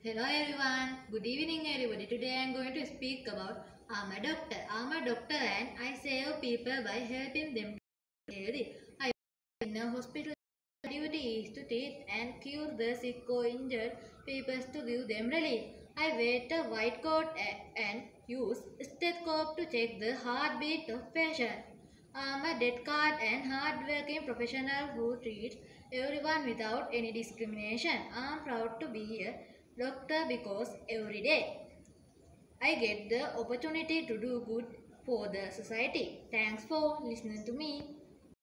Hello everyone, good evening everybody. Today I am going to speak about I'm a doctor. I'm a doctor and I save people by helping them to get healthy. I work in a hospital. My duty is to treat and cure the sick or injured people to give them relief. I wear a white coat and use stethoscope to check the heartbeat of patient. I'm a dead card and hard-working professional who treats everyone without any discrimination. I'm proud to be a doctor because every day I get the opportunity to do good for the society. Thanks for listening to me.